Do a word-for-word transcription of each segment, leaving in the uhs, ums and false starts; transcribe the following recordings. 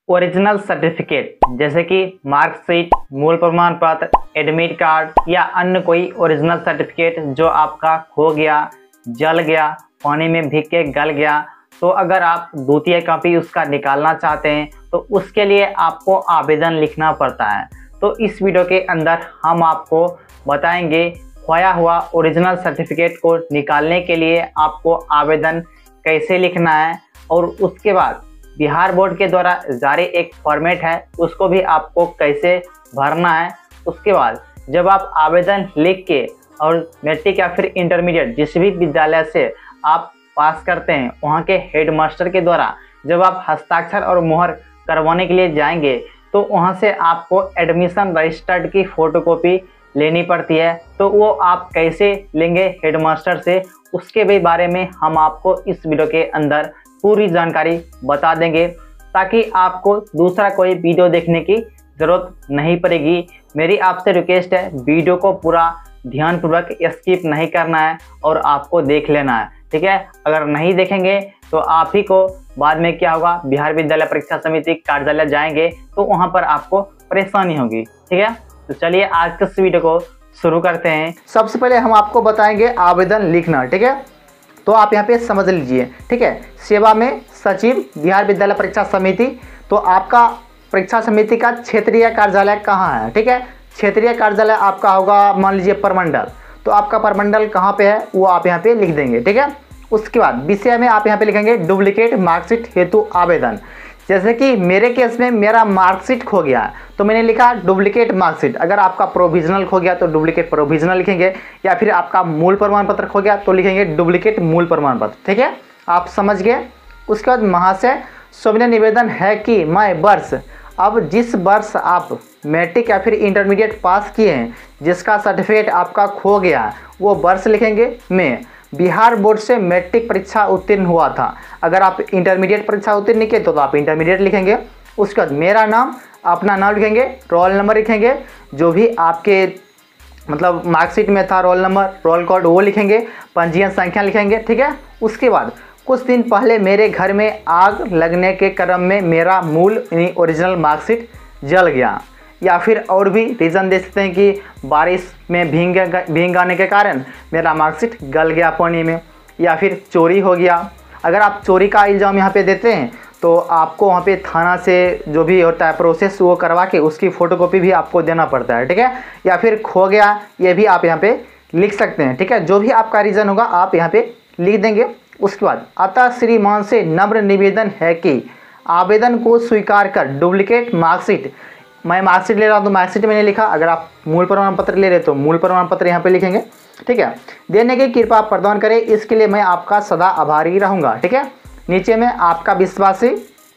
Original certificate जैसे कि marksheet, मूल प्रमाण पत्र, एडमिट कार्ड या अन्य कोई ओरिजिनल सर्टिफिकेट जो आपका खो गया, जल गया, पानी में भीग के गल गया, तो अगर आप द्वितीय कॉपी उसका निकालना चाहते हैं तो उसके लिए आपको आवेदन लिखना पड़ता है। तो इस वीडियो के अंदर हम आपको बताएंगे खोया हुआ ओरिजिनल सर्टिफिकेट को निकालने के लिए आपको आवेदन कैसे लिखना है, और उसके बाद बिहार बोर्ड के द्वारा जारी एक फॉर्मेट है उसको भी आपको कैसे भरना है। उसके बाद जब आप आवेदन लिख के और मैट्रिक या फिर इंटरमीडिएट जिस भी विद्यालय से आप पास करते हैं वहाँ के हेडमास्टर के द्वारा जब आप हस्ताक्षर और मुहर करवाने के लिए जाएंगे तो वहाँ से आपको एडमिशन रजिस्टर्ड की फ़ोटोकॉपी लेनी पड़ती है। तो वो आप कैसे लेंगे हेडमास्टर से, उसके भी बारे में हम आपको इस वीडियो के अंदर पूरी जानकारी बता देंगे, ताकि आपको दूसरा कोई वीडियो देखने की ज़रूरत नहीं पड़ेगी। मेरी आपसे रिक्वेस्ट है वीडियो को पूरा ध्यानपूर्वक स्किप नहीं करना है और आपको देख लेना है, ठीक है। अगर नहीं देखेंगे तो आप ही को बाद में क्या होगा, बिहार विद्यालय परीक्षा समिति कार्यालय जाएंगे तो वहाँ पर आपको परेशानी होगी, ठीक है। तो चलिए आज के इस वीडियो को शुरू करते हैं। सबसे पहले हम आपको बताएंगे आवेदन लिखना, ठीक है। तो आप यहाँ पे समझ लीजिए, ठीक है। सेवा में सचिव बिहार विद्यालय परीक्षा समिति, तो आपका परीक्षा समिति का क्षेत्रीय कार्यालय कहाँ है, ठीक है। क्षेत्रीय कार्यालय आपका होगा मान लीजिए प्रमंडल, तो आपका प्रमंडल कहाँ पे है वो आप यहाँ पे लिख देंगे, ठीक है। उसके बाद विषय में आप यहाँ पे लिखेंगे डुप्लीकेट मार्कशीट हेतु आवेदन। जैसे कि मेरे केस में मेरा मार्कशीट खो गया तो मैंने लिखा डुप्लीकेट मार्कशीट। अगर आपका प्रोविजनल खो गया तो डुप्लीकेट प्रोविजनल लिखेंगे, या फिर आपका मूल प्रमाण पत्र खो गया तो लिखेंगे डुप्लीकेट मूल प्रमाण पत्र, ठीक है। आप समझ गए। उसके बाद महाशय सविनय निवेदन है कि मैं वर्ष, अब जिस वर्ष आप मैट्रिक या फिर इंटरमीडिएट पास किए हैं जिसका सर्टिफिकेट आपका खो गया वो वर्ष लिखेंगे। मैं बिहार बोर्ड से मैट्रिक परीक्षा उत्तीर्ण हुआ था। अगर आप इंटरमीडिएट परीक्षा उत्तीर्ण नहीं किए तो, तो आप इंटरमीडिएट लिखेंगे। उसके बाद मेरा नाम, अपना नाम लिखेंगे, रोल नंबर लिखेंगे, जो भी आपके मतलब मार्कशीट में था रोल नंबर, रोल कोड वो लिखेंगे, पंजीयन संख्या लिखेंगे, ठीक है। उसके बाद कुछ दिन पहले मेरे घर में आग लगने के क्रम में मेरा मूल यानी ओरिजिनल मार्कशीट जल गया, या फिर और भी रीज़न दे सकते हैं कि बारिश में भींग भींग आने के कारण मेरा मार्कशीट गल गया पानी में, या फिर चोरी हो गया। अगर आप चोरी का इल्ज़ाम यहाँ पे देते हैं तो आपको वहाँ पे थाना से जो भी होता है प्रोसेस वो करवा के उसकी फ़ोटोकॉपी भी आपको देना पड़ता है, ठीक है। या फिर खो गया, ये भी आप यहाँ पे लिख सकते हैं, ठीक है। जो भी आपका रीज़न होगा आप यहाँ पे लिख देंगे। उसके बाद अतः श्रीमान से नम्र निवेदन है कि आवेदन को स्वीकार कर डुप्लीकेट मार्कशीट, मैं मार्कशीट ले रहा हूँ तो मार्कशीट मैंने लिखा, अगर आप मूल प्रमाण पत्र ले रहे तो मूल प्रमाण पत्र यहाँ पे लिखेंगे, ठीक है। देने की कृपा प्रदान करें, इसके लिए मैं आपका सदा आभारी रहूँगा, ठीक है। नीचे में आपका विश्वासी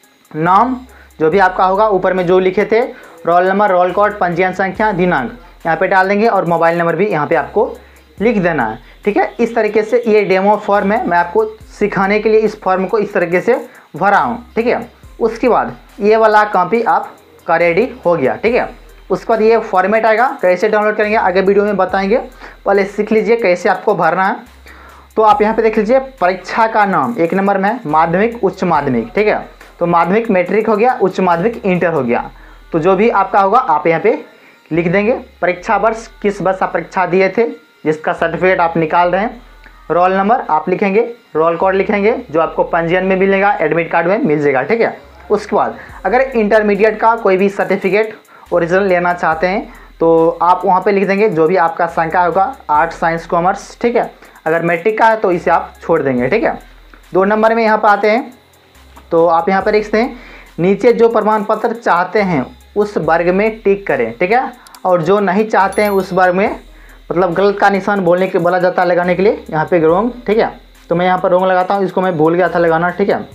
नाम जो भी आपका होगा, ऊपर में जो लिखे थे रोल नंबर, रोल कोड, पंजीयन संख्या, दिनांक यहाँ पे डाल देंगे, और मोबाइल नंबर भी यहाँ पे आपको लिख देना है, ठीक है। इस तरीके से ये डेमो फॉर्म है, मैं आपको सिखाने के लिए इस फॉर्म को इस तरीके से भरा हूँ, ठीक है। उसके बाद ये वाला कॉपी आप का रेडी हो गया, ठीक है। उसके बाद ये फॉर्मेट आएगा, कैसे डाउनलोड करेंगे आगे वीडियो में बताएंगे, पहले सीख लीजिए कैसे आपको भरना है। तो आप यहाँ पे देख लीजिए परीक्षा का नाम एक नंबर में है माध्यमिक उच्च माध्यमिक, ठीक है। तो माध्यमिक मैट्रिक हो गया, उच्च माध्यमिक इंटर हो गया, तो जो भी आपका होगा आप यहाँ पे लिख देंगे। परीक्षा वर्ष, किस वर्ष आप परीक्षा दिए थे जिसका सर्टिफिकेट आप निकाल रहे हैं। रोल नंबर आप लिखेंगे, रोल कोड लिखेंगे, जो आपको पंजीयन में मिलेगा, एडमिट कार्ड में मिल जाएगा, ठीक है। उसके बाद अगर इंटरमीडिएट का कोई भी सर्टिफिकेट ओरिजिनल लेना चाहते हैं तो आप वहाँ पे लिख देंगे जो भी आपका संख्या होगा, आर्ट, साइंस, कॉमर्स, ठीक है। अगर मैट्रिक का है तो इसे आप छोड़ देंगे, ठीक है। दो नंबर में यहाँ पर आते हैं तो आप यहाँ पर लिखते हैं नीचे जो प्रमाण पत्र चाहते हैं उस वर्ग में टिक करें, ठीक है। और जो नहीं चाहते हैं उस वर्ग में, मतलब गलत का निशान बोलने के बोला जाता है लगाने के लिए, यहाँ पे रोंग, ठीक है। तो मैं यहाँ पर रोंग लगाता हूँ, इसको मैं भूल गया था लगाना, ठीक है।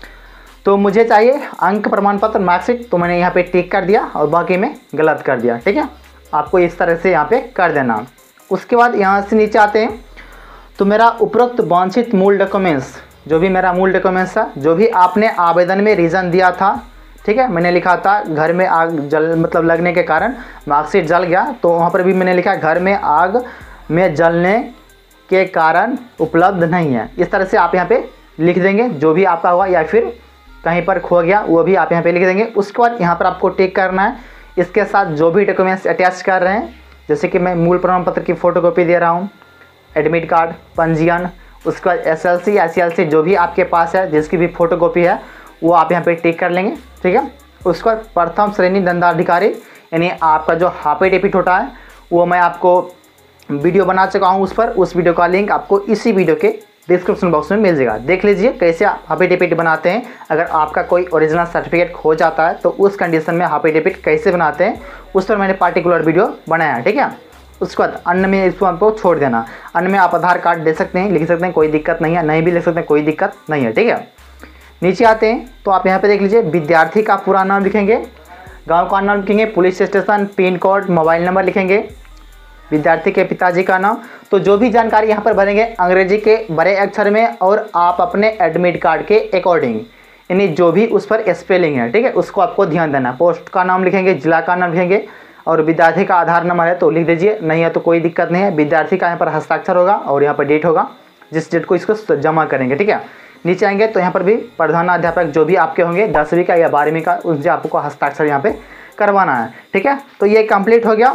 तो मुझे चाहिए अंक प्रमाण पत्र मार्कशीट, तो मैंने यहाँ पे टिक कर दिया और बाकी में गलत कर दिया, ठीक है। आपको इस तरह से यहाँ पे कर देना। उसके बाद यहाँ से नीचे आते हैं तो मेरा उपरोक्त वांछित मूल डॉक्यूमेंट्स, जो भी मेरा मूल डॉक्यूमेंट्स था, जो भी आपने आवेदन में रीज़न दिया था, ठीक है। मैंने लिखा था घर में आग जल मतलब लगने के कारण मार्कशीट जल गया, तो वहाँ पर भी मैंने लिखा घर में आग में जलने के कारण उपलब्ध नहीं है। इस तरह से आप यहाँ पे लिख देंगे जो भी आपका होगा, या फिर कहीं पर खो गया वो भी आप यहाँ पे लिख देंगे। उसके बाद यहाँ पर आपको टिक करना है। इसके साथ जो भी डॉक्यूमेंट्स अटैच कर रहे हैं, जैसे कि मैं मूल प्रमाण पत्र की फ़ोटोकॉपी दे रहा हूँ, एडमिट कार्ड, पंजीयन, उसके बाद S L C, S L C जो भी आपके पास है जिसकी भी फ़ोटोकॉपी है वो आप यहाँ पे टिक कर लेंगे। ठीक है। उसके बाद प्रथम श्रेणी दंडाधिकारी यानी आपका जो एफिडेविट होता है वो मैं आपको वीडियो बना चुका हूँ उस पर, उस वीडियो का लिंक आपको इसी वीडियो के डिस्क्रिप्शन बॉक्स में मिल जाएगा। देख लीजिए कैसे आप एफिडेविट बनाते हैं। अगर आपका कोई ओरिजिनल सर्टिफिकेट खो जाता है तो उस कंडीशन में एफिडेविट कैसे बनाते हैं उस पर मैंने पार्टिकुलर वीडियो बनाया है। ठीक है। उसके बाद अन्य में इसको आपको छोड़ देना। अन्य में आप आधार कार्ड दे सकते हैं, लिख सकते हैं, कोई दिक्कत नहीं है, नहीं भी लिख सकते हैं, कोई दिक्कत नहीं है। ठीक है। नीचे आते हैं तो आप यहाँ पे देख लीजिए, विद्यार्थी का पूरा नाम लिखेंगे, गांव का नाम लिखेंगे, police station, pin code, mobile number लिखेंगे, विद्यार्थी के पिताजी का नाम। तो जो भी जानकारी यहाँ पर भरेंगे अंग्रेजी के बड़े अक्षर में और आप अपने एडमिट कार्ड के अकॉर्डिंग, यानी जो भी उस पर स्पेलिंग है, ठीक है, उसको आपको ध्यान देना। पोस्ट का नाम लिखेंगे, जिला का नाम लिखेंगे और विद्यार्थी का आधार नंबर है तो लिख दीजिए, नहीं है तो कोई दिक्कत नहीं है। विद्यार्थी का यहाँ पर हस्ताक्षर होगा और यहाँ पर डेट होगा जिस डेट को इसको जमा करेंगे। ठीक है। नीचे आएंगे तो यहाँ पर भी प्रधानाध्यापक जो भी आपके होंगे दसवीं का या बारहवीं का, उनसे आपको हस्ताक्षर यहाँ पे करवाना है। ठीक है। तो ये कंप्लीट हो गया।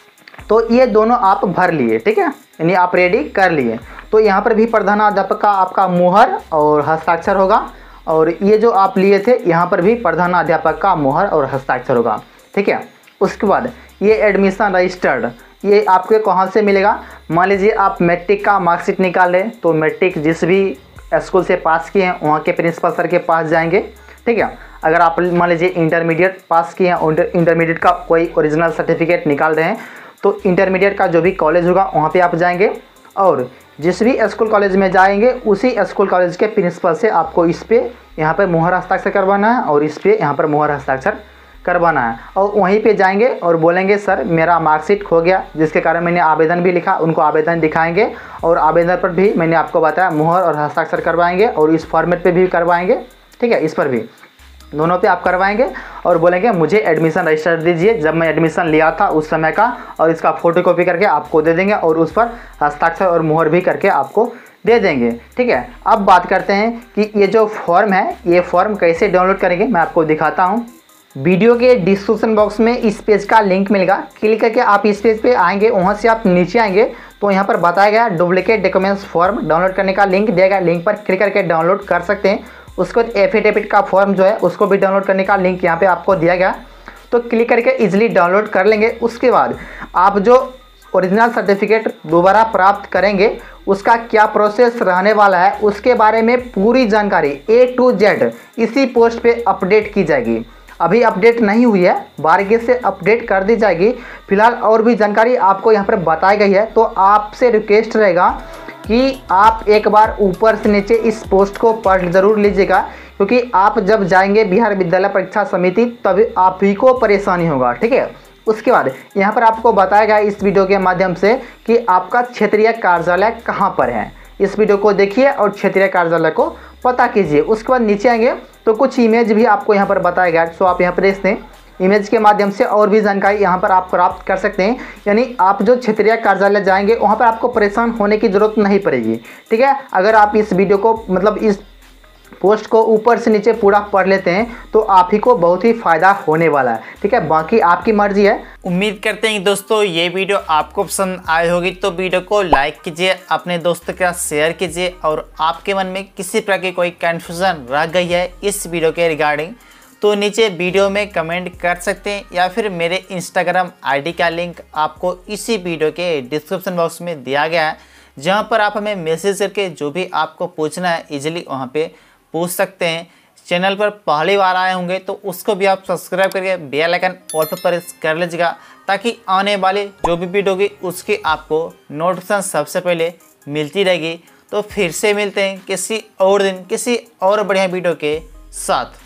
तो ये दोनों आप भर लिए। ठीक है, यानी आप रेडी कर लिए। तो यहाँ पर भी प्रधानाध्यापक का आपका मुहर और हस्ताक्षर होगा और ये जो आप लिए थे यहाँ पर भी प्रधानाध्यापक का मुहर और हस्ताक्षर होगा। ठीक है। उसके बाद ये एडमिशन रजिस्टर्ड, ये आपको कहाँ से मिलेगा? मान लीजिए आप मैट्रिक का मार्कशीट निकाल लें तो मैट्रिक जिस भी स्कूल से पास किए हैं वहाँ के प्रिंसिपल सर के पास जाएंगे। ठीक है। अगर आप मान लीजिए इंटरमीडिएट पास किए हैं और इंटरमीडिएट का कोई ओरिजिनल सर्टिफिकेट निकाल रहे हैं तो इंटरमीडिएट का जो भी कॉलेज होगा वहाँ पे आप जाएंगे और जिस भी स्कूल कॉलेज में जाएंगे उसी स्कूल कॉलेज के प्रिंसिपल से आपको इस पर यहाँ पर मुहर हस्ताक्षर करवाना है और इस पर यहाँ पर मुहर हस्ताक्षर करवाना है। और वहीं पे जाएंगे और बोलेंगे सर मेरा मार्कशीट खो गया, जिसके कारण मैंने आवेदन भी लिखा, उनको आवेदन दिखाएंगे और आवेदन पर भी मैंने आपको बताया मुहर और हस्ताक्षर करवाएंगे और इस फॉर्मेट पे भी करवाएंगे। ठीक है, इस पर भी दोनों पे आप करवाएंगे और बोलेंगे मुझे एडमिशन रजिस्टर दीजिए, जब मैं एडमिशन लिया था उस समय का, और इसका फोटोकॉपी करके आपको दे देंगे और उस पर हस्ताक्षर और मुहर भी करके आपको दे देंगे। ठीक है। अब बात करते हैं कि ये जो फॉर्म है ये फॉर्म कैसे डाउनलोड करेंगे, मैं आपको दिखाता हूँ। वीडियो के डिस्क्रिप्शन बॉक्स में इस पेज का लिंक मिलेगा, क्लिक करके आप इस पेज पे आएंगे, वहाँ से आप नीचे आएंगे तो यहाँ पर बताया गया डुप्लीकेट डॉक्यूमेंट्स फॉर्म डाउनलोड करने का लिंक दिया गया, लिंक पर क्लिक करके डाउनलोड कर सकते हैं। उसके बाद एफिडेविट का फॉर्म जो है उसको भी डाउनलोड करने का लिंक यहाँ पे आपको दिया गया, तो क्लिक करके इजीली डाउनलोड कर लेंगे। उसके बाद आप जो ओरिजिनल सर्टिफिकेट दोबारा प्राप्त करेंगे उसका क्या प्रोसेस रहने वाला है उसके बारे में पूरी जानकारी ए टू जेड इसी पोस्ट पे अपडेट की जाएगी। अभी अपडेट नहीं हुई है, बारीकी से अपडेट कर दी जाएगी। फिलहाल और भी जानकारी आपको यहाँ पर बताई गई है, तो आपसे रिक्वेस्ट रहेगा कि आप एक बार ऊपर से नीचे इस पोस्ट को पढ़ जरूर लीजिएगा, क्योंकि आप जब जाएंगे बिहार विद्यालय परीक्षा समिति तभी आप ही को परेशानी होगा। ठीक है। उसके बाद यहाँ पर आपको बताया गया इस वीडियो के माध्यम से कि आपका क्षेत्रीय कार्यालय कहाँ पर है। इस वीडियो को देखिए और क्षेत्रीय कार्यालय को पता कीजिए। उसके बाद नीचे आएंगे तो कुछ इमेज भी आपको यहाँ पर बताया गया, सो आप यहाँ पर देखते हैं इमेज के माध्यम से और भी जानकारी यहाँ पर आप प्राप्त कर सकते हैं। यानी आप जो क्षेत्रीय कार्यालय जाएंगे वहाँ पर आपको परेशान होने की ज़रूरत नहीं पड़ेगी। ठीक है। अगर आप इस वीडियो को मतलब इस पोस्ट को ऊपर से नीचे पूरा पढ़ लेते हैं तो आप ही को बहुत ही फ़ायदा होने वाला है। ठीक है, बाकी आपकी मर्जी है। उम्मीद करते हैं दोस्तों ये वीडियो आपको पसंद आई होगी, तो वीडियो को लाइक कीजिए, अपने दोस्तों के साथ शेयर कीजिए और आपके मन में किसी प्रकार की कोई कन्फ्यूज़न रह गई है इस वीडियो के रिगार्डिंग तो नीचे वीडियो में कमेंट कर सकते हैं या फिर मेरे इंस्टाग्राम आईडी का लिंक आपको इसी वीडियो के डिस्क्रिप्शन बॉक्स में दिया गया है, जहां पर आप हमें मैसेज करके जो भी आपको पूछना है इजीली वहां पे पूछ सकते हैं। चैनल पर पहली बार आए होंगे तो उसको भी आप सब्सक्राइब करके बेल आइकन ऑल पर प्रेस कर लीजिएगा, ताकि आने वाली जो भी वीडियो होगी उसकी आपको नोटिफिकेशन सबसे पहले मिलती रहेगी। तो फिर से मिलते हैं किसी और दिन किसी और बढ़िया वीडियो के साथ।